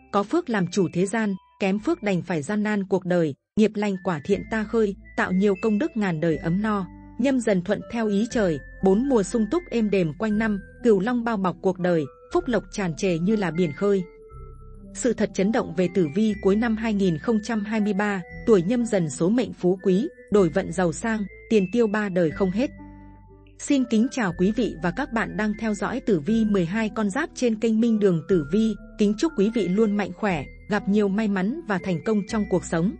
có phước làm chủ thế gian, kém phước đành phải gian nan cuộc đời, nghiệp lành quả thiện ta khơi, tạo nhiều công đức ngàn đời ấm no. Nhâm dần thuận theo ý trời, 4 mùa sung túc êm đềm quanh năm, cửu long bao bọc cuộc đời, phúc lộc tràn trề như là biển khơi. Sự thật chấn động về tử vi cuối năm 2023, tuổi Nhâm dần số mệnh phú quý, đổi vận giàu sang, tiền tiêu 3 đời không hết. Xin kính chào quý vị và các bạn đang theo dõi tử vi 12 con giáp trên kênh Minh Đường Tử Vi. Kính chúc quý vị luôn mạnh khỏe, gặp nhiều may mắn và thành công trong cuộc sống.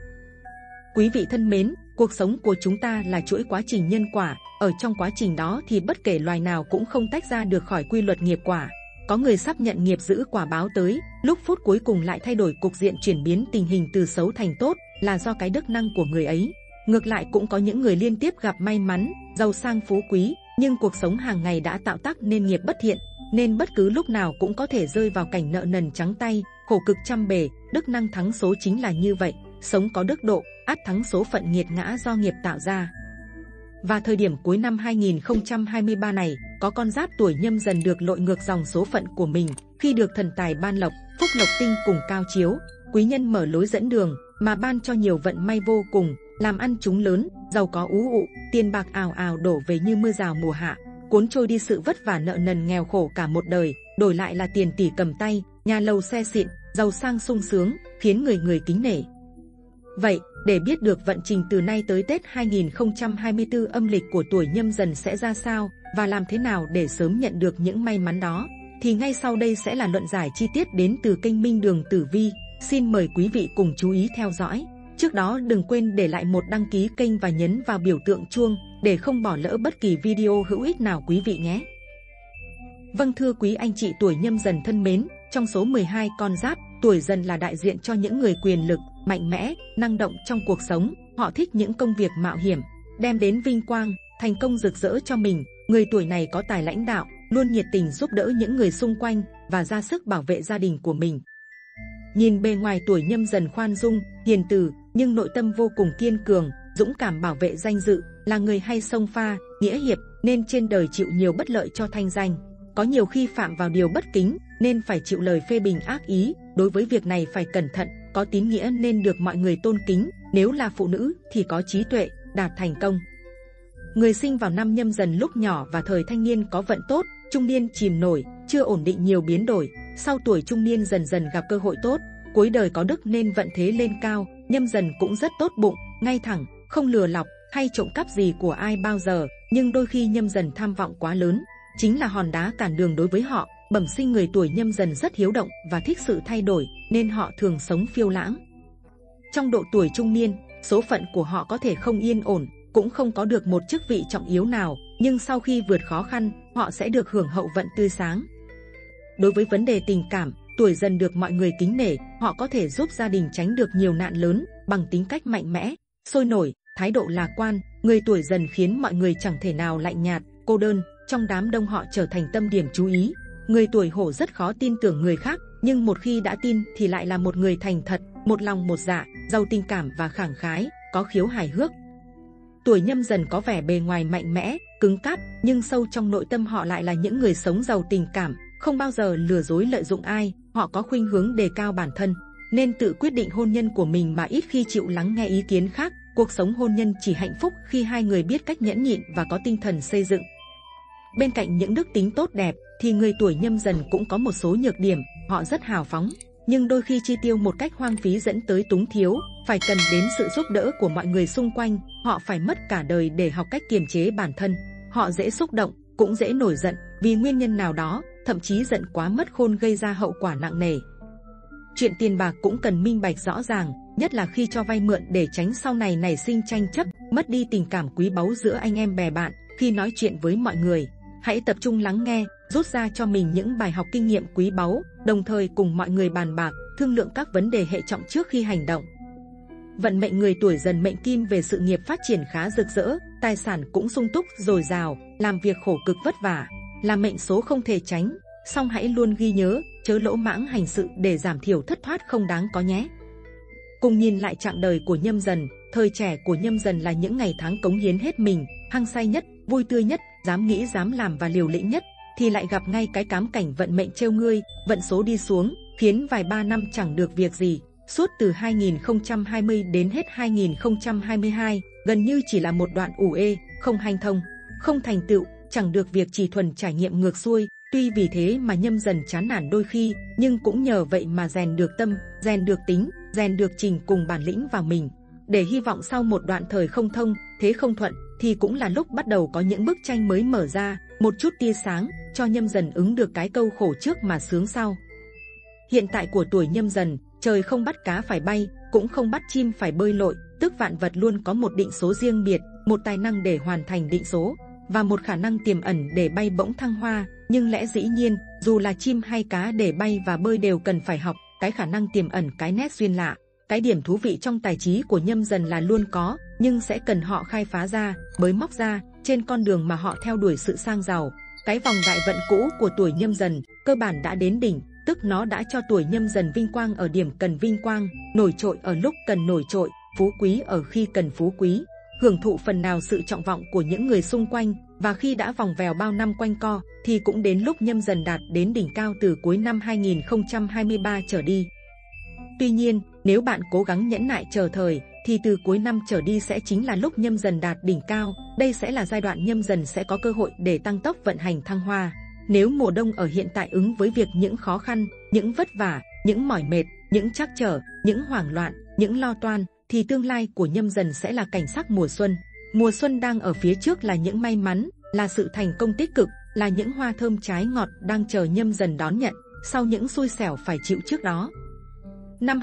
Quý vị thân mến, cuộc sống của chúng ta là chuỗi quá trình nhân quả. Ở trong quá trình đó thì bất kể loài nào cũng không tách ra được khỏi quy luật nghiệp quả. Có người sắp nhận nghiệp dữ quả báo tới, lúc phút cuối cùng lại thay đổi cục diện, chuyển biến tình hình từ xấu thành tốt, là do cái đức năng của người ấy. Ngược lại cũng có những người liên tiếp gặp may mắn, giàu sang phú quý, nhưng cuộc sống hàng ngày đã tạo tác nên nghiệp bất thiện, nên bất cứ lúc nào cũng có thể rơi vào cảnh nợ nần trắng tay, khổ cực trăm bề. Đức năng thắng số chính là như vậy, sống có đức độ, ắt thắng số phận nghiệt ngã do nghiệp tạo ra. Và thời điểm cuối năm 2023 này, có con giáp tuổi Nhâm dần được lội ngược dòng số phận của mình, khi được thần tài ban lộc, phúc lộc tinh cùng cao chiếu, quý nhân mở lối dẫn đường, mà ban cho nhiều vận may vô cùng, làm ăn chúng lớn, giàu có ú ụ, tiền bạc ào ào đổ về như mưa rào mùa hạ, cuốn trôi đi sự vất vả nợ nần nghèo khổ cả một đời, đổi lại là tiền tỷ cầm tay, nhà lầu xe xịn, giàu sang sung sướng, khiến người người kính nể. Vậy, để biết được vận trình từ nay tới Tết 2024 âm lịch của tuổi Nhâm dần sẽ ra sao, và làm thế nào để sớm nhận được những may mắn đó, thì ngay sau đây sẽ là luận giải chi tiết đến từ kênh Minh Đường Tử Vi. Xin mời quý vị cùng chú ý theo dõi. Trước đó đừng quên để lại một đăng ký kênh và nhấn vào biểu tượng chuông, để không bỏ lỡ bất kỳ video hữu ích nào quý vị nhé. Vâng, thưa quý anh chị tuổi Nhâm dần thân mến, trong số 12 con giáp, tuổi Dần là đại diện cho những người quyền lực, mạnh mẽ, năng động trong cuộc sống. Họ thích những công việc mạo hiểm, đem đến vinh quang, thành công rực rỡ cho mình. Người tuổi này có tài lãnh đạo, luôn nhiệt tình giúp đỡ những người xung quanh và ra sức bảo vệ gia đình của mình. Nhìn bề ngoài tuổi Nhâm dần khoan dung, hiền từ, nhưng nội tâm vô cùng kiên cường, dũng cảm bảo vệ danh dự, là người hay xông pha, nghĩa hiệp, nên trên đời chịu nhiều bất lợi cho thanh danh. Có nhiều khi phạm vào điều bất kính, nên phải chịu lời phê bình ác ý. Đối với việc này phải cẩn thận, có tín nghĩa nên được mọi người tôn kính. Nếu là phụ nữ thì có trí tuệ, đạt thành công. Người sinh vào năm Nhâm dần lúc nhỏ và thời thanh niên có vận tốt, trung niên chìm nổi, chưa ổn định nhiều biến đổi. Sau tuổi trung niên dần dần gặp cơ hội tốt, cuối đời có đức nên vận thế lên cao. Nhâm dần cũng rất tốt bụng, ngay thẳng, không lừa lọc hay trộm cắp gì của ai bao giờ. Nhưng đôi khi Nhâm dần tham vọng quá lớn, chính là hòn đá cản đường đối với họ. Bẩm sinh người tuổi Nhâm dần rất hiếu động và thích sự thay đổi, nên họ thường sống phiêu lãng. Trong độ tuổi trung niên, số phận của họ có thể không yên ổn, cũng không có được một chức vị trọng yếu nào, nhưng sau khi vượt khó khăn, họ sẽ được hưởng hậu vận tươi sáng. Đối với vấn đề tình cảm, tuổi Dần được mọi người kính nể. Họ có thể giúp gia đình tránh được nhiều nạn lớn bằng tính cách mạnh mẽ, sôi nổi, thái độ lạc quan. Người tuổi Dần khiến mọi người chẳng thể nào lạnh nhạt, cô đơn. Trong đám đông họ trở thành tâm điểm chú ý. Người tuổi Hổ rất khó tin tưởng người khác, nhưng một khi đã tin thì lại là một người thành thật, một lòng một dạ, giàu tình cảm và khẳng khái, có khiếu hài hước. Tuổi Nhâm dần có vẻ bề ngoài mạnh mẽ, cứng cáp, nhưng sâu trong nội tâm họ lại là những người sống giàu tình cảm, không bao giờ lừa dối lợi dụng ai. Họ có khuynh hướng đề cao bản thân, nên tự quyết định hôn nhân của mình mà ít khi chịu lắng nghe ý kiến khác. Cuộc sống hôn nhân chỉ hạnh phúc khi hai người biết cách nhẫn nhịn và có tinh thần xây dựng. Bên cạnh những đức tính tốt đẹp, thì người tuổi Nhâm dần cũng có một số nhược điểm. Họ rất hào phóng, nhưng đôi khi chi tiêu một cách hoang phí dẫn tới túng thiếu, phải cần đến sự giúp đỡ của mọi người xung quanh. Họ phải mất cả đời để học cách kiềm chế bản thân. Họ dễ xúc động, cũng dễ nổi giận vì nguyên nhân nào đó, thậm chí giận quá mất khôn gây ra hậu quả nặng nề. Chuyện tiền bạc cũng cần minh bạch rõ ràng, nhất là khi cho vay mượn, để tránh sau này nảy sinh tranh chấp, mất đi tình cảm quý báu giữa anh em bè bạn. Khi nói chuyện với mọi người, hãy tập trung lắng nghe, rút ra cho mình những bài học kinh nghiệm quý báu, đồng thời cùng mọi người bàn bạc, thương lượng các vấn đề hệ trọng trước khi hành động. Vận mệnh người tuổi Dần mệnh Kim về sự nghiệp phát triển khá rực rỡ, tài sản cũng sung túc dồi dào, làm việc khổ cực vất vả, là mệnh số không thể tránh. Song hãy luôn ghi nhớ, chớ lỗ mãng hành sự để giảm thiểu thất thoát không đáng có nhé. Cùng nhìn lại chặng đời của Nhâm dần. Thời trẻ của Nhâm dần là những ngày tháng cống hiến hết mình, hăng say nhất, vui tươi nhất, dám nghĩ dám làm và liều lĩnh nhất, thì lại gặp ngay cái cám cảnh vận mệnh trêu ngươi, vận số đi xuống, khiến vài ba năm chẳng được việc gì. Suốt từ 2020 đến hết 2022, gần như chỉ là một đoạn ù ê, không hanh thông, không thành tựu, chẳng được việc, chỉ thuần trải nghiệm ngược xuôi. Tuy vì thế mà Nhâm Dần chán nản đôi khi, nhưng cũng nhờ vậy mà rèn được tâm, rèn được tính, rèn được trình cùng bản lĩnh vào mình. Để hy vọng sau một đoạn thời không thông, thế không thuận, thì cũng là lúc bắt đầu có những bức tranh mới mở ra, một chút tia sáng, cho Nhâm Dần ứng được cái câu khổ trước mà sướng sau. Hiện tại của tuổi Nhâm Dần, trời không bắt cá phải bay, cũng không bắt chim phải bơi lội, tức vạn vật luôn có một định số riêng biệt, một tài năng để hoàn thành định số, và một khả năng tiềm ẩn để bay bổng thăng hoa. Nhưng lẽ dĩ nhiên, dù là chim hay cá để bay và bơi đều cần phải học, cái khả năng tiềm ẩn, cái nét duyên lạ, cái điểm thú vị trong tài trí của Nhâm Dần là luôn có, nhưng sẽ cần họ khai phá ra, bới móc ra, trên con đường mà họ theo đuổi sự sang giàu. Cái vòng đại vận cũ của tuổi Nhâm Dần, cơ bản đã đến đỉnh, tức nó đã cho tuổi Nhâm Dần vinh quang ở điểm cần vinh quang, nổi trội ở lúc cần nổi trội, phú quý ở khi cần phú quý, hưởng thụ phần nào sự trọng vọng của những người xung quanh, và khi đã vòng vèo bao năm quanh co, thì cũng đến lúc Nhâm Dần đạt đến đỉnh cao từ cuối năm 2023 trở đi. Tuy nhiên, nếu bạn cố gắng nhẫn nại chờ thời, thì từ cuối năm trở đi sẽ chính là lúc Nhâm Dần đạt đỉnh cao. Đây sẽ là giai đoạn Nhâm Dần sẽ có cơ hội để tăng tốc vận hành thăng hoa. Nếu mùa đông ở hiện tại ứng với việc những khó khăn, những vất vả, những mỏi mệt, những trắc trở, những hoảng loạn, những lo toan, thì tương lai của Nhâm Dần sẽ là cảnh sắc mùa xuân. Mùa xuân đang ở phía trước là những may mắn, là sự thành công tích cực, là những hoa thơm trái ngọt đang chờ Nhâm Dần đón nhận, sau những xui xẻo phải chịu trước đó. Năm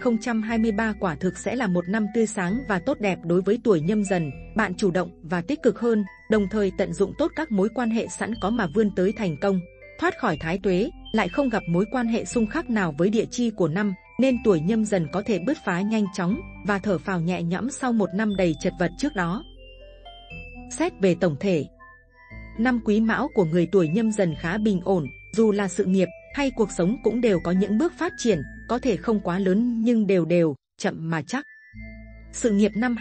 2023 quả thực sẽ là một năm tươi sáng và tốt đẹp đối với tuổi Nhâm Dần. Bạn chủ động và tích cực hơn, đồng thời tận dụng tốt các mối quan hệ sẵn có mà vươn tới thành công. Thoát khỏi thái tuế, lại không gặp mối quan hệ xung khắc nào với địa chi của năm, nên tuổi Nhâm Dần có thể bứt phá nhanh chóng và thở phào nhẹ nhõm sau một năm đầy chật vật trước đó. Xét về tổng thể, năm Quý Mão của người tuổi Nhâm Dần khá bình ổn, dù là sự nghiệp hay cuộc sống cũng đều có những bước phát triển, có thể không quá lớn nhưng đều đều, chậm mà chắc. Sự nghiệp năm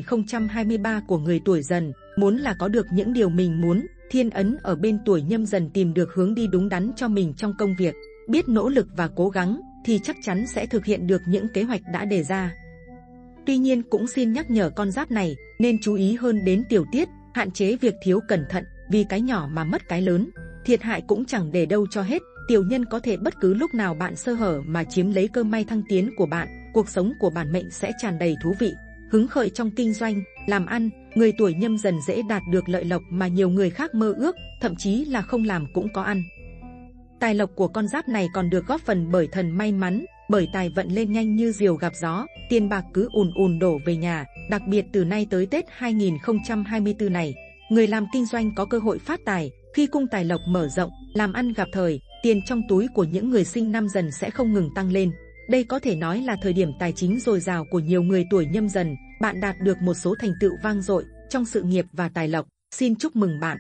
2023 của người tuổi Dần, muốn là có được những điều mình muốn, thiên ấn ở bên tuổi Nhâm Dần tìm được hướng đi đúng đắn cho mình trong công việc, biết nỗ lực và cố gắng, thì chắc chắn sẽ thực hiện được những kế hoạch đã đề ra. Tuy nhiên cũng xin nhắc nhở con giáp này, nên chú ý hơn đến tiểu tiết, hạn chế việc thiếu cẩn thận, vì cái nhỏ mà mất cái lớn, thiệt hại cũng chẳng để đâu cho hết. Tiểu nhân có thể bất cứ lúc nào bạn sơ hở mà chiếm lấy cơ may thăng tiến của bạn. Cuộc sống của bản mệnh sẽ tràn đầy thú vị, hứng khởi trong kinh doanh, làm ăn. Người tuổi Nhâm Dần dễ đạt được lợi lộc mà nhiều người khác mơ ước, thậm chí là không làm cũng có ăn. Tài lộc của con giáp này còn được góp phần bởi thần may mắn, bởi tài vận lên nhanh như diều gặp gió, tiền bạc cứ ùn ùn đổ về nhà. Đặc biệt từ nay tới Tết 2024 này, người làm kinh doanh có cơ hội phát tài, khi cung tài lộc mở rộng, làm ăn gặp thời. Tiền trong túi của những người sinh năm Dần sẽ không ngừng tăng lên. Đây có thể nói là thời điểm tài chính dồi dào của nhiều người tuổi Nhâm Dần. Bạn đạt được một số thành tựu vang dội trong sự nghiệp và tài lộc. Xin chúc mừng bạn.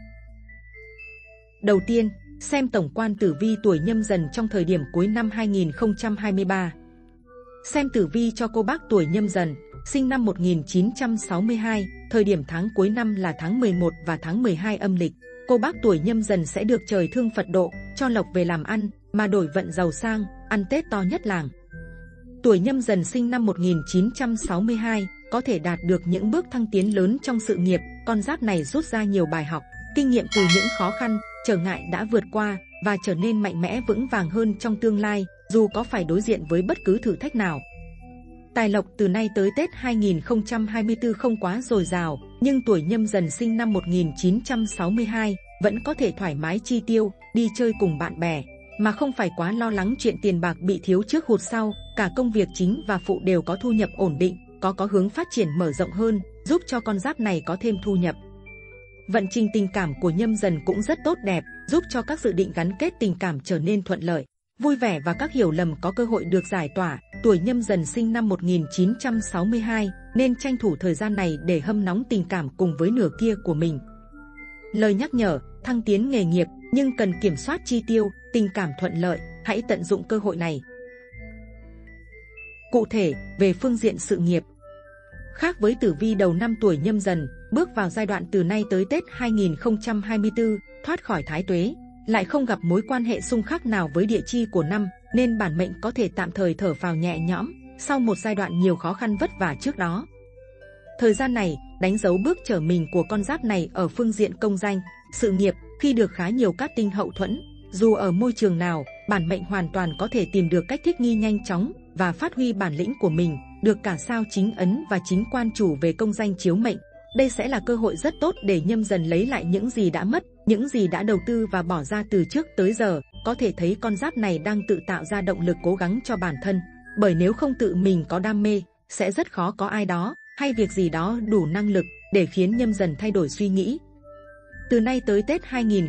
Đầu tiên, xem tổng quan tử vi tuổi Nhâm Dần trong thời điểm cuối năm 2023. Xem tử vi cho cô bác tuổi Nhâm Dần, sinh năm 1962, thời điểm tháng cuối năm là tháng 11 và tháng 12 âm lịch. Cô bác tuổi Nhâm Dần sẽ được trời thương Phật độ, cho lộc về làm ăn, mà đổi vận giàu sang, ăn Tết to nhất làng. Tuổi Nhâm Dần sinh năm 1962, có thể đạt được những bước thăng tiến lớn trong sự nghiệp. Con giáp này rút ra nhiều bài học, kinh nghiệm từ những khó khăn, trở ngại đã vượt qua, và trở nên mạnh mẽ vững vàng hơn trong tương lai, dù có phải đối diện với bất cứ thử thách nào. Tài lộc từ nay tới Tết 2024 không quá dồi dào, nhưng tuổi Nhâm Dần sinh năm 1962 vẫn có thể thoải mái chi tiêu, đi chơi cùng bạn bè, mà không phải quá lo lắng chuyện tiền bạc bị thiếu trước hụt sau. Cả công việc chính và phụ đều có thu nhập ổn định, có hướng phát triển mở rộng hơn, giúp cho con giáp này có thêm thu nhập. Vận trình tình cảm của Nhâm Dần cũng rất tốt đẹp, giúp cho các dự định gắn kết tình cảm trở nên thuận lợi, vui vẻ và các hiểu lầm có cơ hội được giải tỏa. Tuổi Nhâm Dần sinh năm 1962 nên tranh thủ thời gian này để hâm nóng tình cảm cùng với nửa kia của mình. Lời nhắc nhở, thăng tiến nghề nghiệp nhưng cần kiểm soát chi tiêu, tình cảm thuận lợi, hãy tận dụng cơ hội này. Cụ thể, về phương diện sự nghiệp, khác với tử vi đầu năm tuổi Nhâm Dần, bước vào giai đoạn từ nay tới Tết 2024, thoát khỏi thái tuế, lại không gặp mối quan hệ xung khắc nào với địa chi của năm, nên bản mệnh có thể tạm thời thở phào nhẹ nhõm sau một giai đoạn nhiều khó khăn vất vả trước đó. Thời gian này đánh dấu bước trở mình của con giáp này ở phương diện công danh, sự nghiệp, khi được khá nhiều cát tinh hậu thuẫn. Dù ở môi trường nào, bản mệnh hoàn toàn có thể tìm được cách thích nghi nhanh chóng và phát huy bản lĩnh của mình, được cả sao chính ấn và chính quan chủ về công danh chiếu mệnh. Đây sẽ là cơ hội rất tốt để Nhâm Dần lấy lại những gì đã mất, những gì đã đầu tư và bỏ ra từ trước tới giờ. Có thể thấy con giáp này đang tự tạo ra động lực cố gắng cho bản thân, bởi nếu không tự mình có đam mê, sẽ rất khó có ai đó hay việc gì đó đủ năng lực để khiến Nhâm Dần thay đổi suy nghĩ. Từ nay tới Tết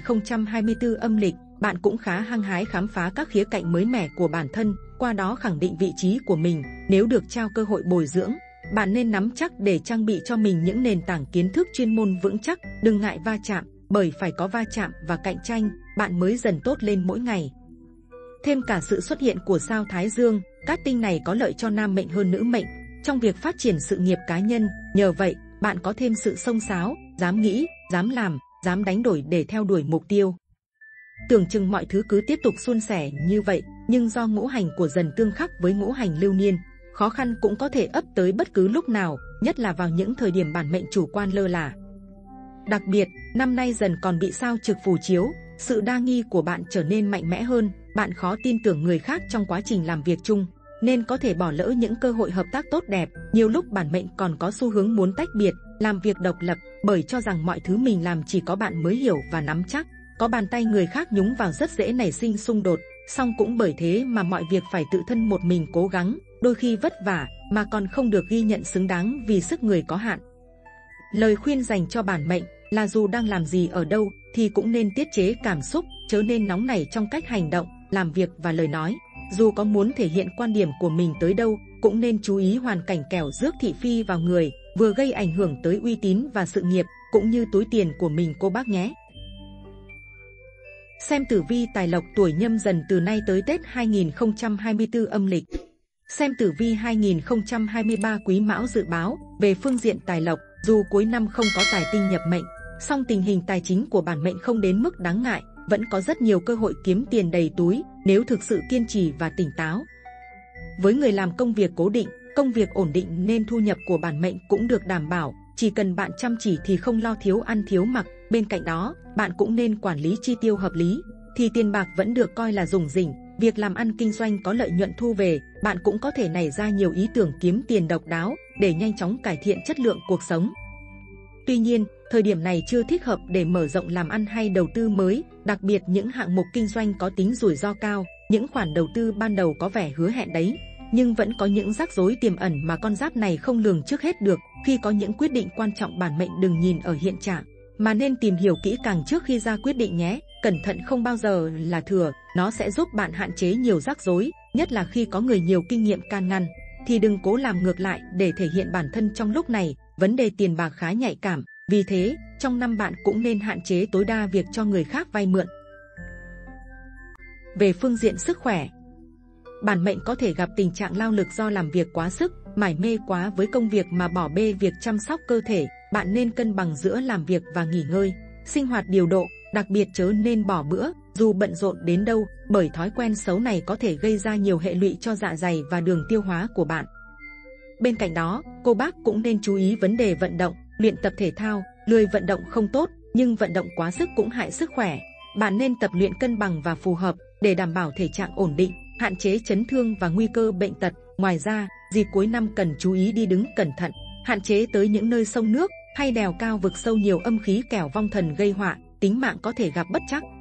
2024 âm lịch, bạn cũng khá hăng hái khám phá các khía cạnh mới mẻ của bản thân, qua đó khẳng định vị trí của mình. Nếu được trao cơ hội bồi dưỡng, bạn nên nắm chắc để trang bị cho mình những nền tảng kiến thức chuyên môn vững chắc, đừng ngại va chạm, bởi phải có va chạm và cạnh tranh, bạn mới dần tốt lên mỗi ngày. Thêm cả sự xuất hiện của sao Thái Dương, cát tinh này có lợi cho nam mệnh hơn nữ mệnh trong việc phát triển sự nghiệp cá nhân. Nhờ vậy, bạn có thêm sự xông xáo, dám nghĩ, dám làm, dám đánh đổi để theo đuổi mục tiêu. Tưởng chừng mọi thứ cứ tiếp tục suôn sẻ như vậy, nhưng do ngũ hành của Dần tương khắc với ngũ hành lưu niên, khó khăn cũng có thể ấp tới bất cứ lúc nào, nhất là vào những thời điểm bản mệnh chủ quan lơ là. Đặc biệt, năm nay Dần còn bị sao Trực phù chiếu, sự đa nghi của bạn trở nên mạnh mẽ hơn, bạn khó tin tưởng người khác trong quá trình làm việc chung, nên có thể bỏ lỡ những cơ hội hợp tác tốt đẹp. Nhiều lúc bản mệnh còn có xu hướng muốn tách biệt, làm việc độc lập, bởi cho rằng mọi thứ mình làm chỉ có bạn mới hiểu và nắm chắc. Có bàn tay người khác nhúng vào rất dễ nảy sinh xung đột, song cũng bởi thế mà mọi việc phải tự thân một mình cố gắng, đôi khi vất vả mà còn không được ghi nhận xứng đáng vì sức người có hạn. Lời khuyên dành cho bản mệnh là dù đang làm gì ở đâu thì cũng nên tiết chế cảm xúc, chớ nên nóng nảy trong cách hành động, làm việc và lời nói. Dù có muốn thể hiện quan điểm của mình tới đâu, cũng nên chú ý hoàn cảnh kẻo rước thị phi vào người, vừa gây ảnh hưởng tới uy tín và sự nghiệp, cũng như túi tiền của mình cô bác nhé. Xem tử vi tài lộc tuổi Nhâm Dần từ nay tới Tết 2024 âm lịch. Xem tử vi 2023 Quý Mão dự báo về phương diện tài lộc. Dù cuối năm không có tài tinh nhập mệnh, song tình hình tài chính của bản mệnh không đến mức đáng ngại, vẫn có rất nhiều cơ hội kiếm tiền đầy túi nếu thực sự kiên trì và tỉnh táo. Với người làm công việc cố định, công việc ổn định nên thu nhập của bản mệnh cũng được đảm bảo, chỉ cần bạn chăm chỉ thì không lo thiếu ăn thiếu mặc. Bên cạnh đó, bạn cũng nên quản lý chi tiêu hợp lý, thì tiền bạc vẫn được coi là rủng rỉnh. Việc làm ăn kinh doanh có lợi nhuận thu về, bạn cũng có thể nảy ra nhiều ý tưởng kiếm tiền độc đáo để nhanh chóng cải thiện chất lượng cuộc sống. Tuy nhiên, thời điểm này chưa thích hợp để mở rộng làm ăn hay đầu tư mới, đặc biệt những hạng mục kinh doanh có tính rủi ro cao. Những khoản đầu tư ban đầu có vẻ hứa hẹn đấy, nhưng vẫn có những rắc rối tiềm ẩn mà con giáp này không lường trước hết được. Khi có những quyết định quan trọng, bản mệnh đừng nhìn ở hiện trạng, mà nên tìm hiểu kỹ càng trước khi ra quyết định nhé. Cẩn thận không bao giờ là thừa, nó sẽ giúp bạn hạn chế nhiều rắc rối, nhất là khi có người nhiều kinh nghiệm can ngăn. Thì đừng cố làm ngược lại để thể hiện bản thân trong lúc này. Vấn đề tiền bạc khá nhạy cảm, vì thế trong năm bạn cũng nên hạn chế tối đa việc cho người khác vay mượn. Về phương diện sức khỏe, bản mệnh có thể gặp tình trạng lao lực do làm việc quá sức, mải mê quá với công việc mà bỏ bê việc chăm sóc cơ thể. Bạn nên cân bằng giữa làm việc và nghỉ ngơi, sinh hoạt điều độ, đặc biệt chớ nên bỏ bữa dù bận rộn đến đâu, bởi thói quen xấu này có thể gây ra nhiều hệ lụy cho dạ dày và đường tiêu hóa của bạn. Bên cạnh đó, cô bác cũng nên chú ý vấn đề vận động, luyện tập thể thao. Lười vận động không tốt, nhưng vận động quá sức cũng hại sức khỏe. Bạn nên tập luyện cân bằng và phù hợp để đảm bảo thể trạng ổn định, hạn chế chấn thương và nguy cơ bệnh tật. Ngoài ra, dịp cuối năm cần chú ý đi đứng cẩn thận, hạn chế tới những nơi sông nước hay đèo cao vực sâu nhiều âm khí kẻo vong thần gây họa, tính mạng có thể gặp bất trắc.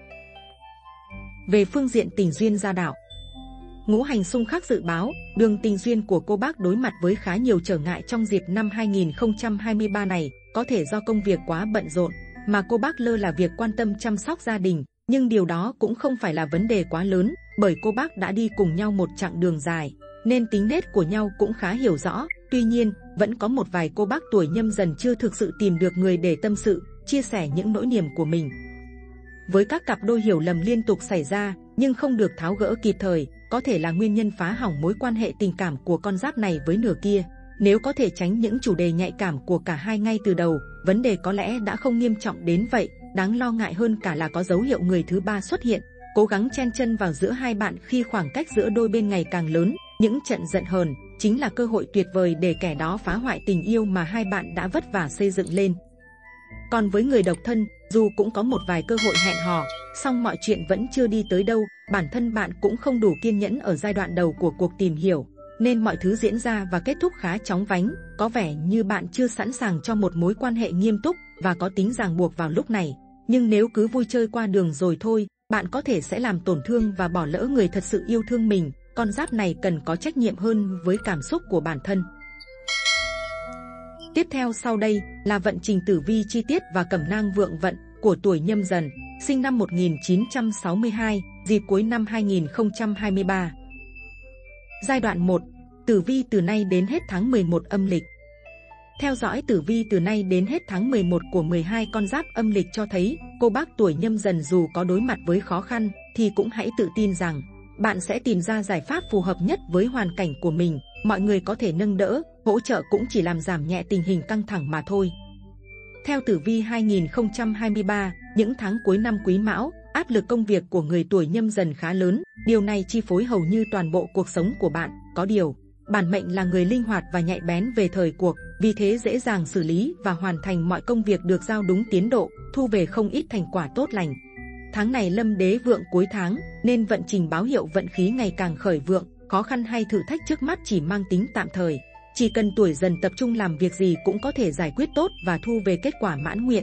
Về phương diện tình duyên gia đạo, ngũ hành xung khắc dự báo đường tình duyên của cô bác đối mặt với khá nhiều trở ngại trong dịp năm 2023 này. Có thể do công việc quá bận rộn mà cô bác lơ là việc quan tâm chăm sóc gia đình, nhưng điều đó cũng không phải là vấn đề quá lớn, bởi cô bác đã đi cùng nhau một chặng đường dài nên tính nết của nhau cũng khá hiểu rõ. Tuy nhiên, vẫn có một vài cô bác tuổi Nhâm Dần chưa thực sự tìm được người để tâm sự, chia sẻ những nỗi niềm của mình. Với các cặp đôi hiểu lầm liên tục xảy ra nhưng không được tháo gỡ kịp thời, có thể là nguyên nhân phá hỏng mối quan hệ tình cảm của con giáp này với nửa kia. Nếu có thể tránh những chủ đề nhạy cảm của cả hai ngay từ đầu, vấn đề có lẽ đã không nghiêm trọng đến vậy. Đáng lo ngại hơn cả là có dấu hiệu người thứ ba xuất hiện. cố gắng chen chân vào giữa hai bạn khi khoảng cách giữa đôi bên ngày càng lớn. Những trận giận hờn chính là cơ hội tuyệt vời để kẻ đó phá hoại tình yêu mà hai bạn đã vất vả xây dựng lên. Còn với người độc thân, dù cũng có một vài cơ hội hẹn hò, song mọi chuyện vẫn chưa đi tới đâu. Bản thân bạn cũng không đủ kiên nhẫn ở giai đoạn đầu của cuộc tìm hiểu, nên mọi thứ diễn ra và kết thúc khá chóng vánh. Có vẻ như bạn chưa sẵn sàng cho một mối quan hệ nghiêm túc và có tính ràng buộc vào lúc này. Nhưng nếu cứ vui chơi qua đường rồi thôi, bạn có thể sẽ làm tổn thương và bỏ lỡ người thật sự yêu thương mình. Con giáp này cần có trách nhiệm hơn với cảm xúc của bản thân. Tiếp theo sau đây là vận trình tử vi chi tiết và cẩm nang vượng vận của tuổi Nhâm Dần, sinh năm 1962, dịp cuối năm 2023. Giai đoạn 1, tử vi từ nay đến hết tháng 11 âm lịch. Theo dõi tử vi từ nay đến hết tháng 11 của 12 con giáp âm lịch cho thấy, cô bác tuổi Nhâm Dần dù có đối mặt với khó khăn thì cũng hãy tự tin rằng bạn sẽ tìm ra giải pháp phù hợp nhất với hoàn cảnh của mình. Mọi người có thể nâng đỡ, hỗ trợ cũng chỉ làm giảm nhẹ tình hình căng thẳng mà thôi. Theo tử vi 2023, những tháng cuối năm Quý Mão, áp lực công việc của người tuổi Nhâm Dần khá lớn. Điều này chi phối hầu như toàn bộ cuộc sống của bạn. Có điều, bản mệnh là người linh hoạt và nhạy bén về thời cuộc, vì thế dễ dàng xử lý và hoàn thành mọi công việc được giao đúng tiến độ, thu về không ít thành quả tốt lành. Tháng này lâm đế vượng cuối tháng, nên vận trình báo hiệu vận khí ngày càng khởi vượng. Khó khăn hay thử thách trước mắt chỉ mang tính tạm thời. Chỉ cần tuổi Dần tập trung làm việc gì cũng có thể giải quyết tốt và thu về kết quả mãn nguyện.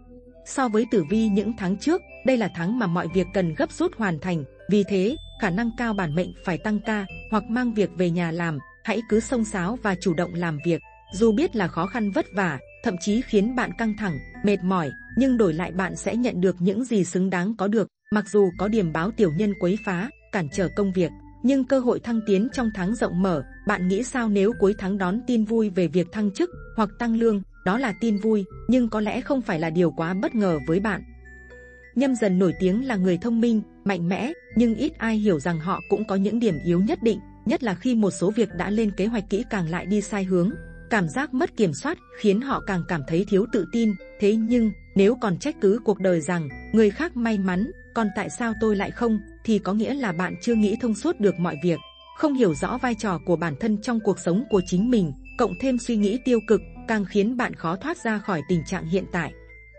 So với tử vi những tháng trước, đây là tháng mà mọi việc cần gấp rút hoàn thành. Vì thế, khả năng cao bản mệnh phải tăng ca hoặc mang việc về nhà làm. Hãy cứ xông xáo và chủ động làm việc. Dù biết là khó khăn vất vả, thậm chí khiến bạn căng thẳng, mệt mỏi, nhưng đổi lại bạn sẽ nhận được những gì xứng đáng có được. Mặc dù có điềm báo tiểu nhân quấy phá, cản trở công việc, nhưng cơ hội thăng tiến trong tháng rộng mở. Bạn nghĩ sao nếu cuối tháng đón tin vui về việc thăng chức hoặc tăng lương? Đó là tin vui, nhưng có lẽ không phải là điều quá bất ngờ với bạn. Nhâm Dần nổi tiếng là người thông minh, mạnh mẽ, nhưng ít ai hiểu rằng họ cũng có những điểm yếu nhất định, nhất là khi một số việc đã lên kế hoạch kỹ càng lại đi sai hướng. Cảm giác mất kiểm soát khiến họ càng cảm thấy thiếu tự tin. Thế nhưng, nếu còn trách cứ cuộc đời rằng người khác may mắn, còn tại sao tôi lại không, thì có nghĩa là bạn chưa nghĩ thông suốt được mọi việc, không hiểu rõ vai trò của bản thân trong cuộc sống của chính mình. Cộng thêm suy nghĩ tiêu cực, càng khiến bạn khó thoát ra khỏi tình trạng hiện tại.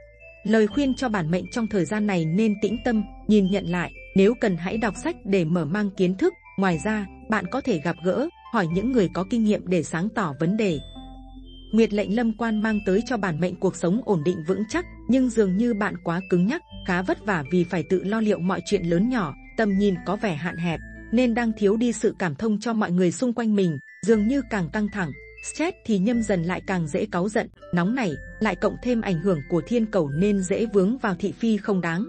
Lời khuyên cho bản mệnh trong thời gian này nên tĩnh tâm, nhìn nhận lại, nếu cần hãy đọc sách để mở mang kiến thức. Ngoài ra, bạn có thể gặp gỡ, hỏi những người có kinh nghiệm để sáng tỏ vấn đề. Nguyệt lệnh lâm quan mang tới cho bản mệnh cuộc sống ổn định vững chắc, nhưng dường như bạn quá cứng nhắc, khá vất vả vì phải tự lo liệu mọi chuyện lớn nhỏ, tầm nhìn có vẻ hạn hẹp, nên đang thiếu đi sự cảm thông cho mọi người xung quanh mình. Dường như càng căng thẳng, stress thì Nhâm Dần lại càng dễ cáu giận, nóng nảy, lại cộng thêm ảnh hưởng của thiên cẩu nên dễ vướng vào thị phi không đáng.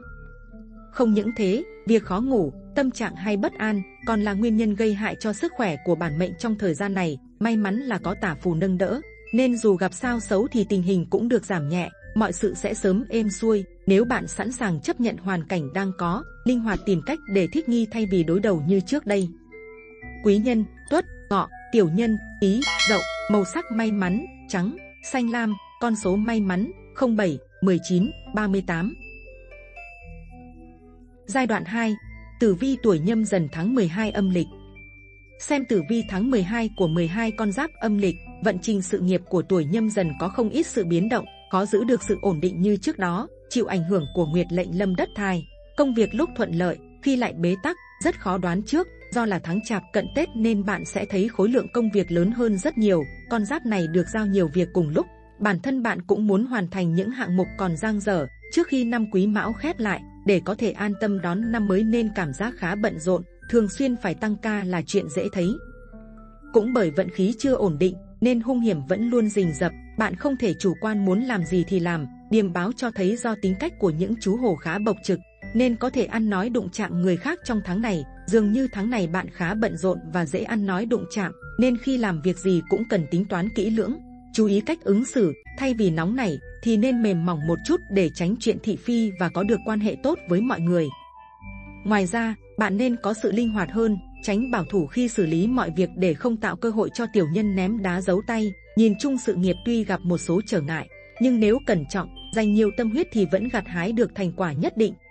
Không những thế, việc khó ngủ, tâm trạng hay bất an còn là nguyên nhân gây hại cho sức khỏe của bản mệnh trong thời gian này. May mắn là có tả phù nâng đỡ, nên dù gặp sao xấu thì tình hình cũng được giảm nhẹ, mọi sự sẽ sớm êm xuôi. Nếu bạn sẵn sàng chấp nhận hoàn cảnh đang có, linh hoạt tìm cách để thích nghi thay vì đối đầu như trước đây. Quý nhân, Tuất, Ngọ, tiểu nhân, Ý, Dậu. Màu sắc may mắn, trắng, xanh lam. Con số may mắn, 07, 19, 38. Giai đoạn 2, tử vi tuổi Nhâm Dần tháng 12 âm lịch. Xem tử vi tháng 12 của 12 con giáp âm lịch, vận trình sự nghiệp của tuổi Nhâm Dần có không ít sự biến động, khó giữ được sự ổn định như trước đó, chịu ảnh hưởng của Nguyệt lệnh lâm đất thai. Công việc lúc thuận lợi, khi lại bế tắc, rất khó đoán trước. Do là tháng Chạp cận Tết nên bạn sẽ thấy khối lượng công việc lớn hơn rất nhiều. Con giáp này được giao nhiều việc cùng lúc. Bản thân bạn cũng muốn hoàn thành những hạng mục còn dang dở trước khi năm Quý Mão khép lại, để có thể an tâm đón năm mới nên cảm giác khá bận rộn, thường xuyên phải tăng ca là chuyện dễ thấy. Cũng bởi vận khí chưa ổn định nên hung hiểm vẫn luôn rình rập, bạn không thể chủ quan muốn làm gì thì làm. Điềm báo cho thấy do tính cách của những chú hổ khá bộc trực nên có thể ăn nói đụng chạm người khác trong tháng này. Dường như tháng này bạn khá bận rộn và dễ ăn nói đụng chạm, nên khi làm việc gì cũng cần tính toán kỹ lưỡng. Chú ý cách ứng xử, thay vì nóng nảy thì nên mềm mỏng một chút để tránh chuyện thị phi và có được quan hệ tốt với mọi người. Ngoài ra, bạn nên có sự linh hoạt hơn, tránh bảo thủ khi xử lý mọi việc để không tạo cơ hội cho tiểu nhân ném đá giấu tay. Nhìn chung sự nghiệp tuy gặp một số trở ngại, nhưng nếu cẩn trọng, dành nhiều tâm huyết thì vẫn gặt hái được thành quả nhất định.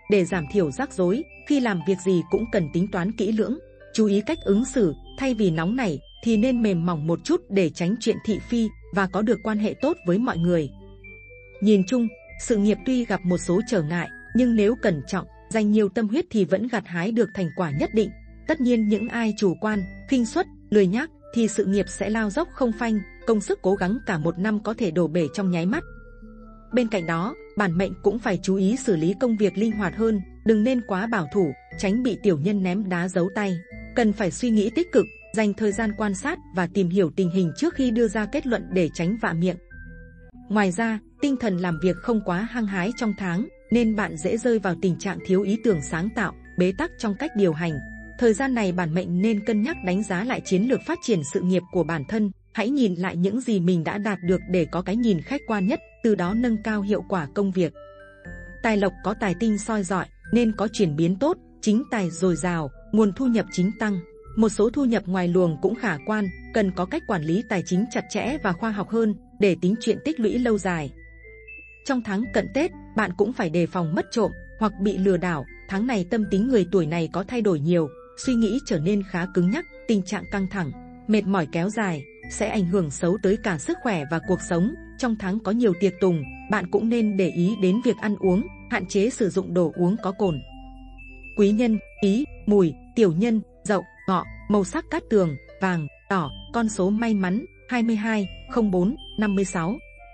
để giảm thiểu rắc rối. Khi làm việc gì cũng cần tính toán kỹ lưỡng, chú ý cách ứng xử, thay vì nóng nảy thì nên mềm mỏng một chút để tránh chuyện thị phi và có được quan hệ tốt với mọi người. Nhìn chung, sự nghiệp tuy gặp một số trở ngại, nhưng nếu cẩn trọng, dành nhiều tâm huyết thì vẫn gặt hái được thành quả nhất định. Tất nhiên những ai chủ quan, khinh suất, lười nhác thì sự nghiệp sẽ lao dốc không phanh, công sức cố gắng cả một năm có thể đổ bể trong nháy mắt. Bên cạnh đó, bản mệnh cũng phải chú ý xử lý công việc linh hoạt hơn, đừng nên quá bảo thủ, tránh bị tiểu nhân ném đá giấu tay. Cần phải suy nghĩ tích cực, dành thời gian quan sát và tìm hiểu tình hình trước khi đưa ra kết luận để tránh vạ miệng. Ngoài ra, tinh thần làm việc không quá hăng hái trong tháng, nên bạn dễ rơi vào tình trạng thiếu ý tưởng sáng tạo, bế tắc trong cách điều hành. Thời gian này bản mệnh nên cân nhắc đánh giá lại chiến lược phát triển sự nghiệp của bản thân, hãy nhìn lại những gì mình đã đạt được để có cái nhìn khách quan nhất, từ đó nâng cao hiệu quả công việc. Tài lộc có tài tinh soi rọi, nên có chuyển biến tốt, chính tài dồi dào, nguồn thu nhập chính tăng. Một số thu nhập ngoài luồng cũng khả quan, cần có cách quản lý tài chính chặt chẽ và khoa học hơn để tính chuyện tích lũy lâu dài. Trong tháng cận Tết, bạn cũng phải đề phòng mất trộm hoặc bị lừa đảo. Tháng này tâm tính người tuổi này có thay đổi nhiều, suy nghĩ trở nên khá cứng nhắc, tình trạng căng thẳng, mệt mỏi kéo dài sẽ ảnh hưởng xấu tới cả sức khỏe và cuộc sống. Trong tháng có nhiều tiệc tùng, bạn cũng nên để ý đến việc ăn uống, hạn chế sử dụng đồ uống có cồn. Quý nhân: Ý, Mùi, Tiểu Nhân, Dậu, Ngọ. Màu sắc cát tường, vàng, đỏ. Con số may mắn: 22, 04, 56.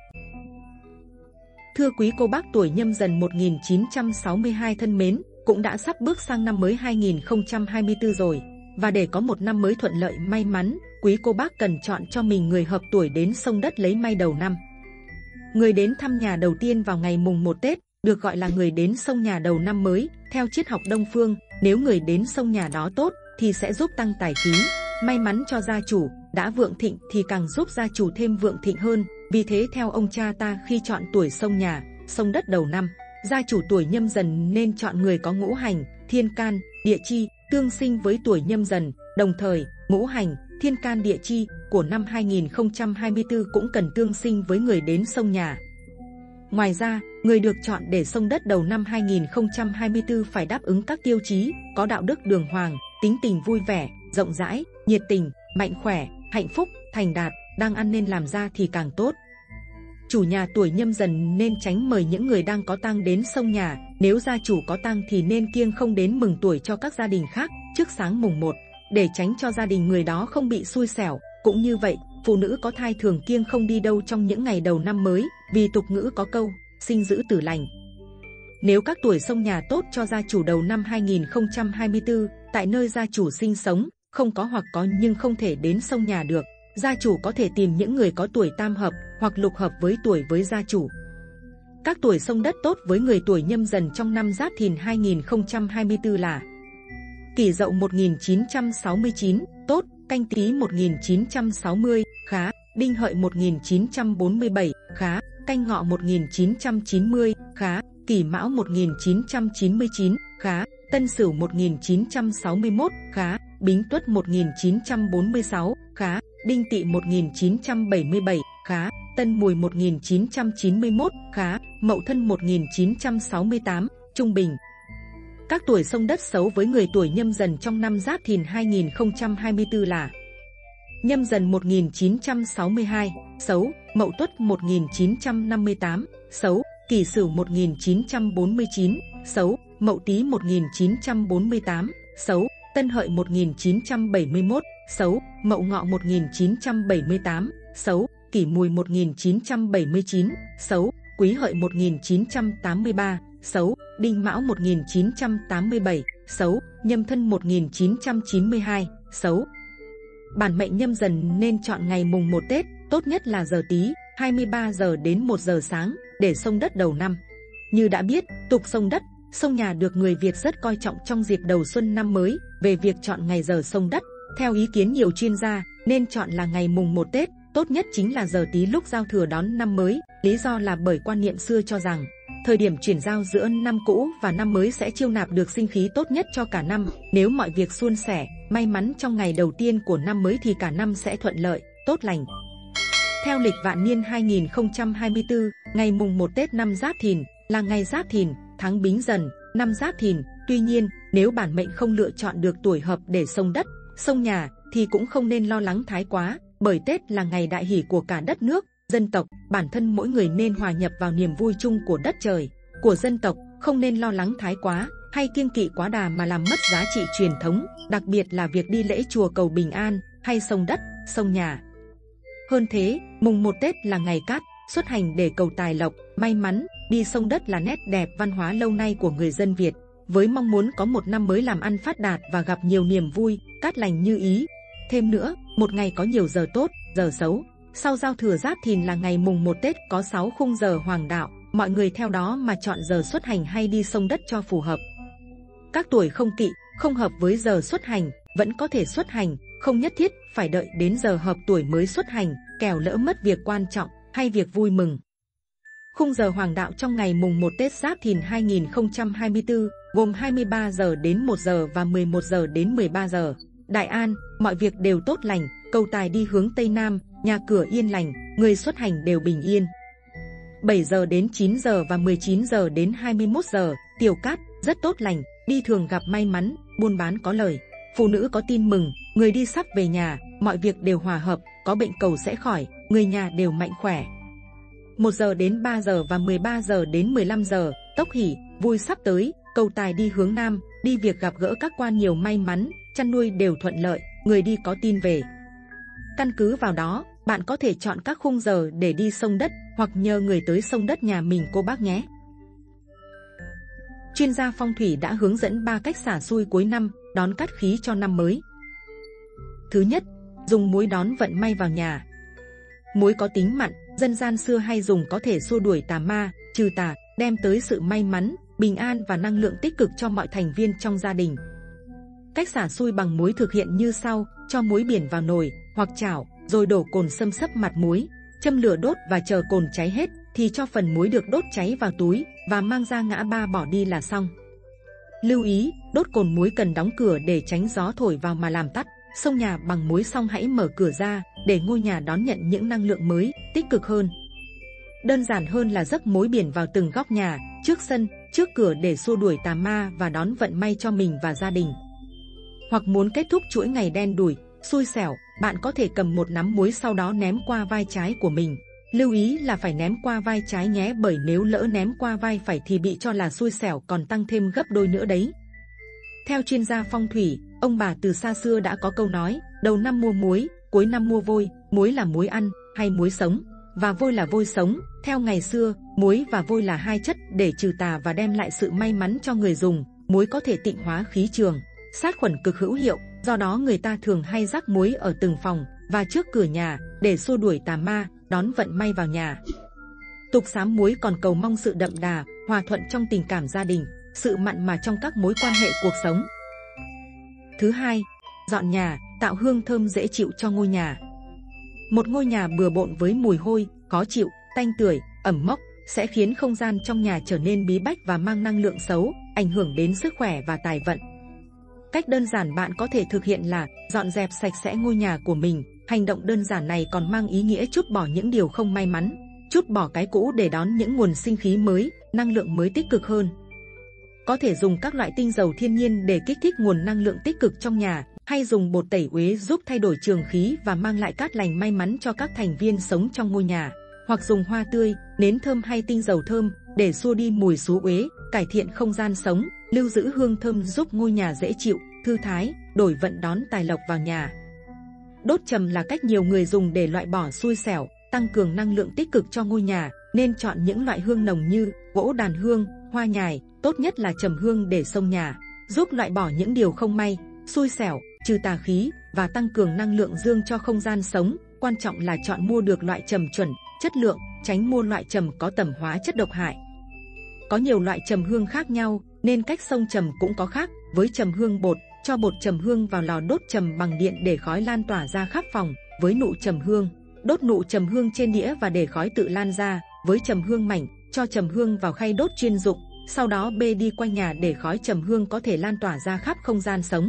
Thưa quý cô bác tuổi Nhâm Dần 1962 thân mến, cũng đã sắp bước sang năm mới 2024 rồi. Và để có một năm mới thuận lợi may mắn, quý cô bác cần chọn cho mình người hợp tuổi đến sông đất lấy may đầu năm. Người đến thăm nhà đầu tiên vào ngày mùng 1 Tết được gọi là người đến sông nhà đầu năm mới. Theo triết học Đông phương, nếu người đến sông nhà đó tốt thì sẽ giúp tăng tài khí, may mắn cho gia chủ. Đã vượng thịnh thì càng giúp gia chủ thêm vượng thịnh hơn. Vì thế theo ông cha ta, khi chọn tuổi sông nhà, sông đất đầu năm, gia chủ tuổi Nhâm Dần nên chọn người có ngũ hành, thiên can, địa chi tương sinh với tuổi Nhâm Dần. Đồng thời, ngũ hành, thiên can địa chi của năm 2024 cũng cần tương sinh với người đến sông nhà. Ngoài ra, người được chọn để sông đất đầu năm 2024 phải đáp ứng các tiêu chí: có đạo đức đường hoàng, tính tình vui vẻ, rộng rãi, nhiệt tình, mạnh khỏe, hạnh phúc, thành đạt, đang ăn nên làm ra thì càng tốt. Chủ nhà tuổi Nhâm Dần nên tránh mời những người đang có tang đến sông nhà. Nếu gia chủ có tang thì nên kiêng không đến mừng tuổi cho các gia đình khác trước sáng mùng 1, để tránh cho gia đình người đó không bị xui xẻo. Cũng như vậy, phụ nữ có thai thường kiêng không đi đâu trong những ngày đầu năm mới, vì tục ngữ có câu sinh giữ tử lành. Nếu các tuổi sông nhà tốt cho gia chủ đầu năm 2024, tại nơi gia chủ sinh sống, không có hoặc có nhưng không thể đến sông nhà được, gia chủ có thể tìm những người có tuổi tam hợp hoặc lục hợp với tuổi với gia chủ. Các tuổi sông đất tốt với người tuổi Nhâm Dần trong năm Giáp Thìn 2024 là: Kỷ Dậu 1969, tốt. Canh Tý 1960, khá. Đinh Hợi 1947, khá. Canh Ngọ 1990, khá. Kỷ Mão 1999, khá. Tân Sửu 1961, khá. Bính Tuất 1946, khá. Đinh Tỵ 1977, khá. Tân Mùi 1991, khá. Mậu Thân 1968, trung bình. Các tuổi sông đất xấu với người tuổi Nhâm Dần trong năm Giáp Thìn 2024 là: Nhâm Dần 1962, xấu. Mậu Tuất 1958, xấu. Kỷ Sửu 1949, xấu. Mậu Tý 1948, xấu. Tân Hợi 1971, xấu. Mậu Ngọ 1978, xấu. Kỷ Mùi 1979, xấu. Quý Hợi 1983, xấu. Đinh Mão 1987, xấu. Nhâm Thân 1992, xấu. Bản mệnh Nhâm Dần nên chọn ngày mùng 1 Tết, tốt nhất là giờ Tý, 23 giờ đến 1 giờ sáng, để sông đất đầu năm. Như đã biết, tục sông đất, sông nhà được người Việt rất coi trọng trong dịp đầu xuân năm mới. Về việc chọn ngày giờ sông đất, theo ý kiến nhiều chuyên gia, nên chọn là ngày mùng 1 Tết, tốt nhất chính là giờ Tý lúc giao thừa đón năm mới. Lý do là bởi quan niệm xưa cho rằng, thời điểm chuyển giao giữa năm cũ và năm mới sẽ chiêu nạp được sinh khí tốt nhất cho cả năm. Nếu mọi việc suôn sẻ, may mắn trong ngày đầu tiên của năm mới thì cả năm sẽ thuận lợi, tốt lành. Theo lịch vạn niên 2024, ngày mùng 1 Tết năm Giáp Thìn là ngày Giáp Thìn, tháng Bính Dần, năm Giáp Thìn. Tuy nhiên, nếu bản mệnh không lựa chọn được tuổi hợp để xông đất, xông nhà, thì cũng không nên lo lắng thái quá, bởi Tết là ngày đại hỷ của cả đất nước, dân tộc, bản thân mỗi người nên hòa nhập vào niềm vui chung của đất trời, của dân tộc, không nên lo lắng thái quá, hay kiêng kỵ quá đà mà làm mất giá trị truyền thống, đặc biệt là việc đi lễ chùa cầu bình an, hay xông đất, xông nhà. Hơn thế, mùng 1 Tết là ngày cát, xuất hành để cầu tài lộc, may mắn, đi xông đất là nét đẹp văn hóa lâu nay của người dân Việt, với mong muốn có một năm mới làm ăn phát đạt và gặp nhiều niềm vui, cát lành như ý. Thêm nữa, một ngày có nhiều giờ tốt, giờ xấu. Sau giao thừa Giáp Thìn là ngày mùng 1 Tết có 6 khung giờ hoàng đạo, mọi người theo đó mà chọn giờ xuất hành hay đi xông đất cho phù hợp. Các tuổi không kỵ, không hợp với giờ xuất hành, vẫn có thể xuất hành, không nhất thiết phải đợi đến giờ hợp tuổi mới xuất hành, kẻo lỡ mất việc quan trọng hay việc vui mừng. Khung giờ hoàng đạo trong ngày mùng 1 Tết Giáp Thìn 2024 gồm 23 giờ đến 1 giờ và 11 giờ đến 13 giờ. Đại an, mọi việc đều tốt lành, cầu tài đi hướng Tây Nam, nhà cửa yên lành, người xuất hành đều bình yên. 7 giờ đến 9 giờ và 19 giờ đến 21 giờ, tiểu cát, rất tốt lành, đi thường gặp may mắn, buôn bán có lời. Phụ nữ có tin mừng, người đi sắp về nhà, mọi việc đều hòa hợp, có bệnh cầu sẽ khỏi, người nhà đều mạnh khỏe. 1 giờ đến 3 giờ và 13 giờ đến 15 giờ, tốc hỷ, vui sắp tới, cầu tài đi hướng Nam, đi việc gặp gỡ các quan nhiều may mắn, chăn nuôi đều thuận lợi, người đi có tin về. Căn cứ vào đó, bạn có thể chọn các khung giờ để đi xông đất, hoặc nhờ người tới xông đất nhà mình cô bác nhé. Chuyên gia phong thủy đã hướng dẫn 3 cách xả xui cuối năm, đón cát khí cho năm mới. Thứ nhất, dùng muối đón vận may vào nhà. Muối có tính mặn, dân gian xưa hay dùng có thể xua đuổi tà ma, trừ tà, đem tới sự may mắn, bình an và năng lượng tích cực cho mọi thành viên trong gia đình. Cách xả xui bằng muối thực hiện như sau: cho muối biển vào nồi hoặc chảo, rồi đổ cồn xâm xấp mặt muối, châm lửa đốt và chờ cồn cháy hết thì cho phần muối được đốt cháy vào túi và mang ra ngã ba bỏ đi là xong. Lưu ý, đốt cồn muối cần đóng cửa để tránh gió thổi vào mà làm tắt. Xông nhà bằng muối xong hãy mở cửa ra để ngôi nhà đón nhận những năng lượng mới, tích cực hơn. Đơn giản hơn là rắc muối biển vào từng góc nhà, trước sân, trước cửa để xua đuổi tà ma và đón vận may cho mình và gia đình. Hoặc muốn kết thúc chuỗi ngày đen đủi, xui xẻo, bạn có thể cầm một nắm muối sau đó ném qua vai trái của mình. Lưu ý là phải ném qua vai trái nhé, bởi nếu lỡ ném qua vai phải thì bị cho là xui xẻo còn tăng thêm gấp đôi nữa đấy. Theo chuyên gia phong thủy, ông bà từ xa xưa đã có câu nói, đầu năm mua muối, cuối năm mua vôi, muối là muối ăn hay muối sống, và vôi là vôi sống. Theo ngày xưa, muối và vôi là hai chất để trừ tà và đem lại sự may mắn cho người dùng. Muối có thể tịnh hóa khí trường, sát khuẩn cực hữu hiệu, do đó người ta thường hay rắc muối ở từng phòng và trước cửa nhà để xua đuổi tà ma, đón vận may vào nhà. Tục sám muối còn cầu mong sự đậm đà, hòa thuận trong tình cảm gia đình, sự mặn mà trong các mối quan hệ cuộc sống. Thứ hai, dọn nhà, tạo hương thơm dễ chịu cho ngôi nhà. Một ngôi nhà bừa bộn với mùi hôi, khó chịu, tanh tưởi, ẩm mốc sẽ khiến không gian trong nhà trở nên bí bách và mang năng lượng xấu, ảnh hưởng đến sức khỏe và tài vận. Cách đơn giản bạn có thể thực hiện là dọn dẹp sạch sẽ ngôi nhà của mình. Hành động đơn giản này còn mang ý nghĩa trút bỏ những điều không may mắn, trút bỏ cái cũ để đón những nguồn sinh khí mới, năng lượng mới tích cực hơn. Có thể dùng các loại tinh dầu thiên nhiên để kích thích nguồn năng lượng tích cực trong nhà, hay dùng bột tẩy uế giúp thay đổi trường khí và mang lại cát lành may mắn cho các thành viên sống trong ngôi nhà. Hoặc dùng hoa tươi, nến thơm hay tinh dầu thơm để xua đi mùi xú uế, cải thiện không gian sống, lưu giữ hương thơm giúp ngôi nhà dễ chịu, thư thái, đổi vận đón tài lộc vào nhà. Đốt trầm là cách nhiều người dùng để loại bỏ xui xẻo, tăng cường năng lượng tích cực cho ngôi nhà, nên chọn những loại hương nồng như gỗ đàn hương, hoa nhài, tốt nhất là trầm hương để xông nhà, giúp loại bỏ những điều không may, xui xẻo, trừ tà khí và tăng cường năng lượng dương cho không gian sống. Quan trọng là chọn mua được loại trầm chuẩn, chất lượng, tránh mua loại trầm có tẩm hóa chất độc hại. Có nhiều loại trầm hương khác nhau nên cách xông trầm cũng có khác. Với trầm hương bột, cho bột trầm hương vào lò đốt trầm bằng điện để khói lan tỏa ra khắp phòng. Với nụ trầm hương, đốt nụ trầm hương trên đĩa và để khói tự lan ra. Với trầm hương mảnh, cho trầm hương vào khay đốt chuyên dụng, sau đó bê đi quanh nhà để khói trầm hương có thể lan tỏa ra khắp không gian sống.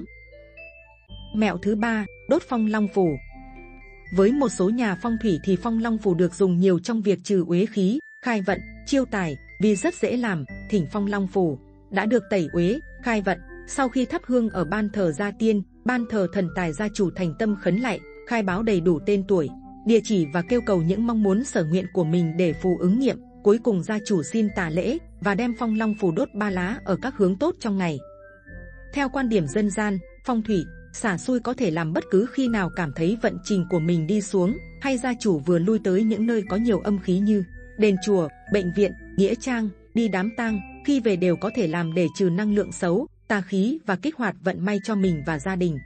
Mẹo thứ ba, đốt phong long phù. Với một số nhà phong thủy thì phong long phù được dùng nhiều trong việc trừ uế khí, khai vận, chiêu tài, vì rất dễ làm. Thỉnh phong long phù. đã được tẩy uế, khai vận. Sau khi thắp hương ở ban thờ gia tiên, ban thờ thần tài gia chủ thành tâm khấn lạy, khai báo đầy đủ tên tuổi, địa chỉ và kêu cầu những mong muốn sở nguyện của mình để phù ứng nghiệm. Cuối cùng gia chủ xin tả lễ và đem phong long phù đốt 3 lá ở các hướng tốt trong ngày. Theo quan điểm dân gian, phong thủy, xả xui có thể làm bất cứ khi nào cảm thấy vận trình của mình đi xuống, hay gia chủ vừa lui tới những nơi có nhiều âm khí như đền chùa, bệnh viện, nghĩa trang, đi đám tang, khi về đều có thể làm để trừ năng lượng xấu, tà khí và kích hoạt vận may cho mình và gia đình.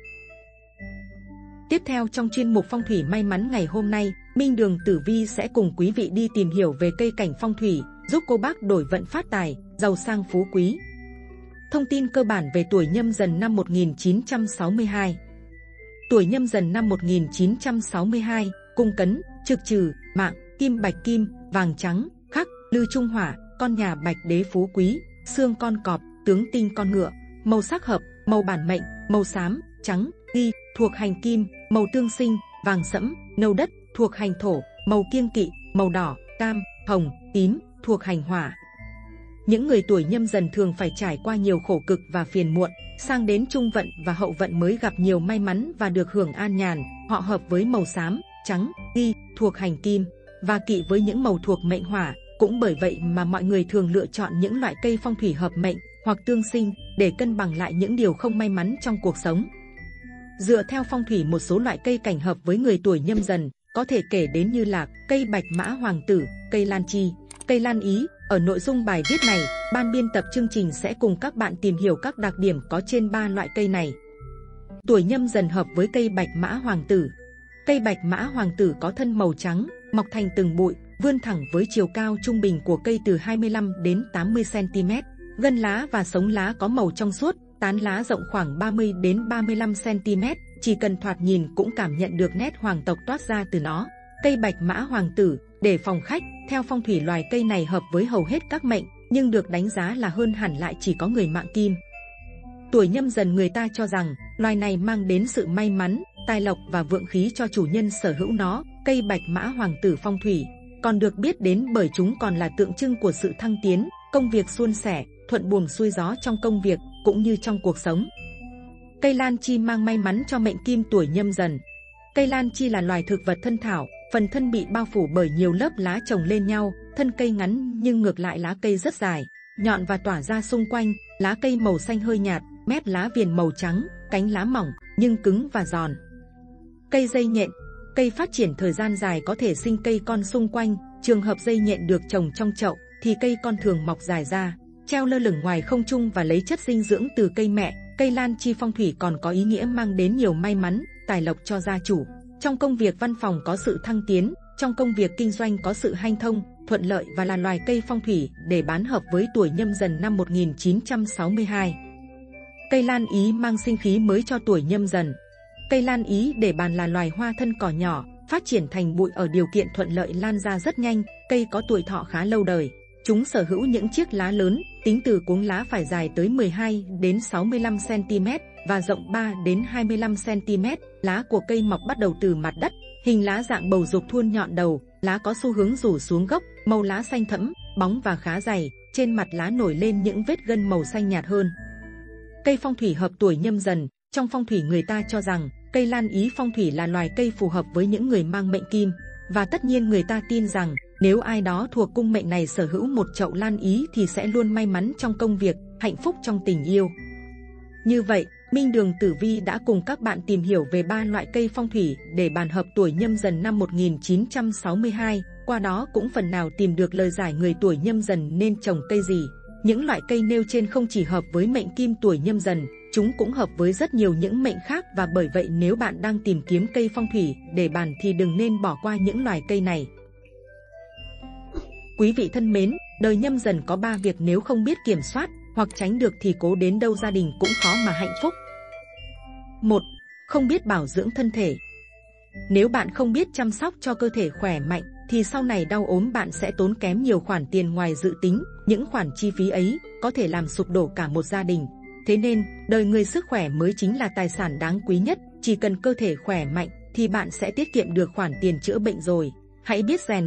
Tiếp theo trong chuyên mục phong thủy may mắn ngày hôm nay, Minh Đường Tử Vi sẽ cùng quý vị đi tìm hiểu về cây cảnh phong thủy, giúp cô bác đổi vận phát tài, giàu sang phú quý. Thông tin cơ bản về tuổi Nhâm Dần năm 1962. Tuổi Nhâm Dần năm 1962, cung Cấn, trực Trừ, Mạng, Kim Bạch Kim, Vàng Trắng, Khắc, Lư Trung Hỏa, con nhà Bạch Đế phú quý, xương con cọp, tướng tinh con ngựa. Màu sắc hợp, màu bản mệnh, màu xám, trắng, ghi, thuộc hành kim, màu tương sinh, vàng sẫm, nâu đất, thuộc hành thổ, màu kiêng kỵ, màu đỏ, cam, hồng, tím, thuộc hành hỏa. Những người tuổi Nhâm Dần thường phải trải qua nhiều khổ cực và phiền muộn, sang đến trung vận và hậu vận mới gặp nhiều may mắn và được hưởng an nhàn. Họ hợp với màu xám, trắng, ghi, thuộc hành kim và kỵ với những màu thuộc mệnh hỏa. Cũng bởi vậy mà mọi người thường lựa chọn những loại cây phong thủy hợp mệnh hoặc tương sinh để cân bằng lại những điều không may mắn trong cuộc sống. Dựa theo phong thủy, một số loại cây cảnh hợp với người tuổi Nhâm Dần có thể kể đến như là cây bạch mã hoàng tử, cây lan chi, cây lan ý. Ở nội dung bài viết này, ban biên tập chương trình sẽ cùng các bạn tìm hiểu các đặc điểm có trên 3 loại cây này. Tuổi Nhâm Dần hợp với cây bạch mã hoàng tử. Cây bạch mã hoàng tử có thân màu trắng, mọc thành từng bụi, vươn thẳng với chiều cao trung bình của cây từ 25 đến 80 cm. Gân lá và sống lá có màu trong suốt, tán lá rộng khoảng 30 đến 35 cm, chỉ cần thoạt nhìn cũng cảm nhận được nét hoàng tộc toát ra từ nó. Cây bạch mã hoàng tử, để phòng khách, theo phong thủy loài cây này hợp với hầu hết các mệnh, nhưng được đánh giá là hơn hẳn lại chỉ có người mạng kim. Tuổi Nhâm Dần người ta cho rằng loài này mang đến sự may mắn, tài lộc và vượng khí cho chủ nhân sở hữu nó. Cây bạch mã hoàng tử phong thủy còn được biết đến bởi chúng còn là tượng trưng của sự thăng tiến, công việc suôn sẻ, thuận buồm xuôi gió trong công việc cũng như trong cuộc sống. Cây lan chi mang may mắn cho mệnh kim tuổi Nhâm Dần. Cây lan chi là loài thực vật thân thảo, phần thân bị bao phủ bởi nhiều lớp lá chồng lên nhau, thân cây ngắn nhưng ngược lại lá cây rất dài, nhọn và tỏa ra xung quanh. Lá cây màu xanh hơi nhạt, mép lá viền màu trắng, cánh lá mỏng nhưng cứng và giòn. Cây dây nhện. Cây phát triển thời gian dài có thể sinh cây con xung quanh. Trường hợp dây nhện được trồng trong chậu thì cây con thường mọc dài ra, treo lơ lửng ngoài không trung và lấy chất dinh dưỡng từ cây mẹ. Cây lan chi phong thủy còn có ý nghĩa mang đến nhiều may mắn, tài lộc cho gia chủ. Trong công việc văn phòng có sự thăng tiến, trong công việc kinh doanh có sự hanh thông, thuận lợi và là loài cây phong thủy để bán hợp với tuổi Nhâm Dần năm 1962. Cây lan ý mang sinh khí mới cho tuổi Nhâm Dần. Cây lan ý để bàn là loài hoa thân cỏ nhỏ, phát triển thành bụi ở điều kiện thuận lợi, lan ra rất nhanh. Cây có tuổi thọ khá lâu đời. Chúng sở hữu những chiếc lá lớn, tính từ cuống lá phải dài tới 12 đến 65 cm và rộng 3 đến 25 cm. Lá của cây mọc bắt đầu từ mặt đất, hình lá dạng bầu dục thuôn nhọn đầu, lá có xu hướng rủ xuống gốc, màu lá xanh thẫm, bóng và khá dày, trên mặt lá nổi lên những vết gân màu xanh nhạt hơn. Cây phong thủy hợp tuổi Nhâm Dần. Trong phong thủy người ta cho rằng cây lan ý phong thủy là loài cây phù hợp với những người mang mệnh kim, và tất nhiên người ta tin rằng nếu ai đó thuộc cung mệnh này sở hữu một chậu lan ý thì sẽ luôn may mắn trong công việc, hạnh phúc trong tình yêu. Như vậy, Minh Đường Tử Vi đã cùng các bạn tìm hiểu về 3 loại cây phong thủy để bàn hợp tuổi Nhâm Dần năm 1962, qua đó cũng phần nào tìm được lời giải người tuổi Nhâm Dần nên trồng cây gì. Những loại cây nêu trên không chỉ hợp với mệnh kim tuổi Nhâm Dần, chúng cũng hợp với rất nhiều những mệnh khác, và bởi vậy nếu bạn đang tìm kiếm cây phong thủy để bàn thì đừng nên bỏ qua những loài cây này. Quý vị thân mến, đời Nhâm Dần có 3 việc nếu không biết kiểm soát hoặc tránh được thì cố đến đâu gia đình cũng khó mà hạnh phúc. 1. Không biết bảo dưỡng thân thể. Nếu bạn không biết chăm sóc cho cơ thể khỏe mạnh thì sau này đau ốm bạn sẽ tốn kém nhiều khoản tiền ngoài dự tính. Những khoản chi phí ấy có thể làm sụp đổ cả một gia đình. Thế nên, đời người sức khỏe mới chính là tài sản đáng quý nhất. Chỉ cần cơ thể khỏe mạnh thì bạn sẽ tiết kiệm được khoản tiền chữa bệnh rồi. Hãy biết rèn luyện,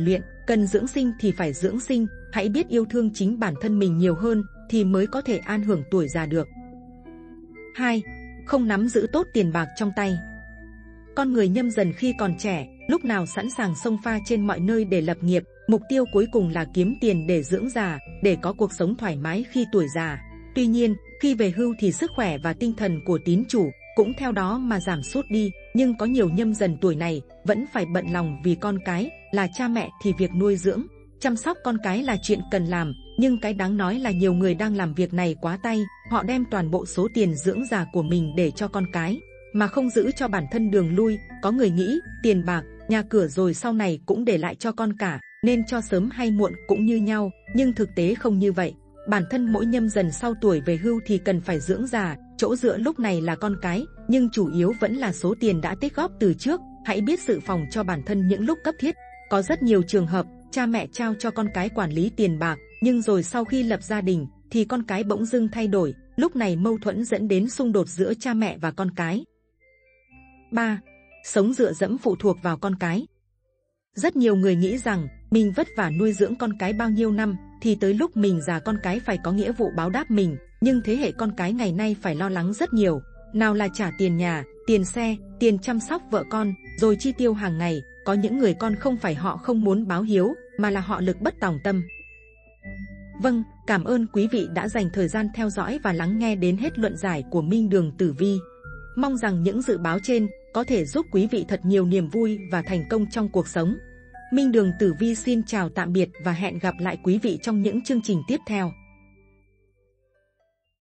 Cần dưỡng sinh thì phải dưỡng sinh, hãy biết yêu thương chính bản thân mình nhiều hơn thì mới có thể an hưởng tuổi già được. 2. Không nắm giữ tốt tiền bạc trong tay. Con người Nhâm Dần khi còn trẻ, lúc nào sẵn sàng xông pha trên mọi nơi để lập nghiệp, mục tiêu cuối cùng là kiếm tiền để dưỡng già, để có cuộc sống thoải mái khi tuổi già. Tuy nhiên, khi về hưu thì sức khỏe và tinh thần của tín chủ cũng theo đó mà giảm sút đi, nhưng có nhiều Nhâm Dần tuổi này vẫn phải bận lòng vì con cái, là cha mẹ thì việc nuôi dưỡng, chăm sóc con cái là chuyện cần làm, nhưng cái đáng nói là nhiều người đang làm việc này quá tay, họ đem toàn bộ số tiền dưỡng già của mình để cho con cái, mà không giữ cho bản thân đường lui. Có người nghĩ tiền bạc, nhà cửa rồi sau này cũng để lại cho con cả, nên cho sớm hay muộn cũng như nhau, nhưng thực tế không như vậy. Bản thân mỗi Nhâm Dần sau tuổi về hưu thì cần phải dưỡng già, chỗ dựa lúc này là con cái, nhưng chủ yếu vẫn là số tiền đã tích góp từ trước. Hãy biết dự phòng cho bản thân những lúc cấp thiết. Có rất nhiều trường hợp cha mẹ trao cho con cái quản lý tiền bạc, nhưng rồi sau khi lập gia đình thì con cái bỗng dưng thay đổi, lúc này mâu thuẫn dẫn đến xung đột giữa cha mẹ và con cái. 3. Sống dựa dẫm phụ thuộc vào con cái. Rất nhiều người nghĩ rằng mình vất vả nuôi dưỡng con cái bao nhiêu năm thì tới lúc mình già con cái phải có nghĩa vụ báo đáp mình, nhưng thế hệ con cái ngày nay phải lo lắng rất nhiều, nào là trả tiền nhà, tiền xe, tiền chăm sóc vợ con, rồi chi tiêu hàng ngày. Có những người con không phải họ không muốn báo hiếu, mà là họ lực bất tòng tâm. Vâng, cảm ơn quý vị đã dành thời gian theo dõi và lắng nghe đến hết luận giải của Minh Đường Tử Vi. Mong rằng những dự báo trên có thể giúp quý vị thật nhiều niềm vui và thành công trong cuộc sống. Minh Đường Tử Vi xin chào tạm biệt và hẹn gặp lại quý vị trong những chương trình tiếp theo.